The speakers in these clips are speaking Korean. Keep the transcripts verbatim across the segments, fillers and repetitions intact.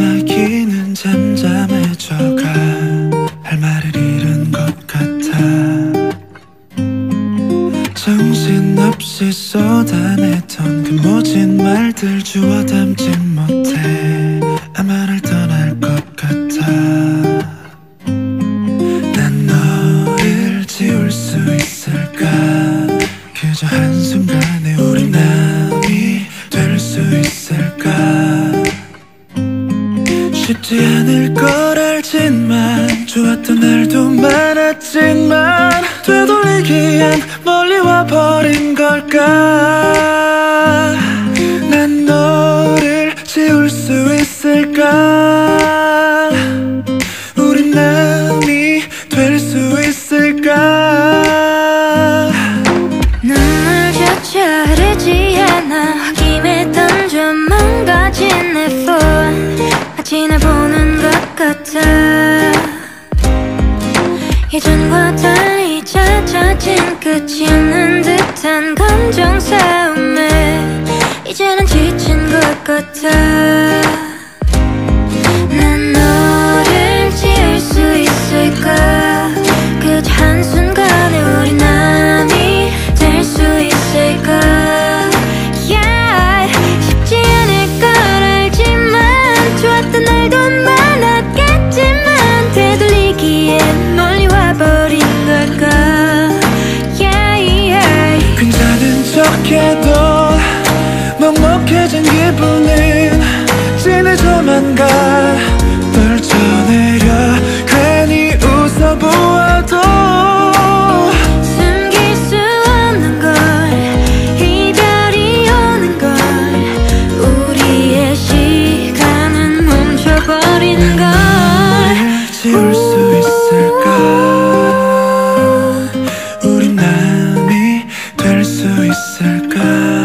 전화기는 잠잠해져가 할 말을 잃은 것 같아. 정신없이 쏟아내던 그 모진 말들 주워 담진 못해 아마 날 떠날 것 같아. 난 너를 지울 수 있을까? 그저 한순간에 우리 남이 될 수 있을까? 쉽지 않을 걸 알지만 좋았던 날도 많았지만 되돌리기엔 멀리 와버린 걸까? 난 너를 지울 수 있을까? 우린 남이 될 수 있을까? 눈물조차 흐르지 않아 홧김에 던져 망가진 내 폰 마치 날 보는 것 같아. 예전과 달리 잦아진 끝이 없는 듯한 감정 싸움에 이제는 지친 것 같아. 난 너를 지울 수 있을까? 그저 한순간에 우리 남이 될 수 있을까? Yeah. 쉽지 않을 걸 알지만 좋았던 날도 많았겠지만 되돌리기엔 멀리 와버린 걸까? Yeah, yeah. 괜찮은 척해도 먹먹해진 기분은 진해져만 가. 떨쳐내려 괜히 웃어보아도 숨길 수 없는 걸 이별이 오는 걸 우리의 시간은 멈춰버린 걸. 지울 수 있을까? 우리 남이 될 수 있을까?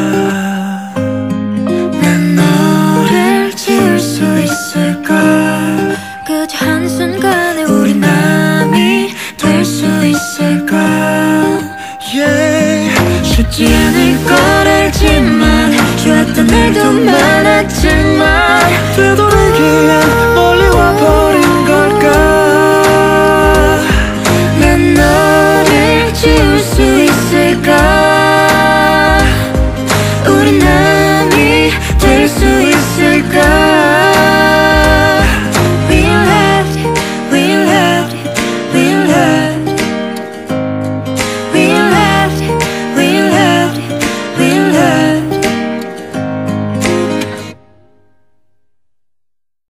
난 너를 지울 수 있을까? 그저 한순간에 우리 남이 될 수 있을까? Yeah. 쉽지 않을 걸 알지만 좋았던 날도 많았지만 되돌아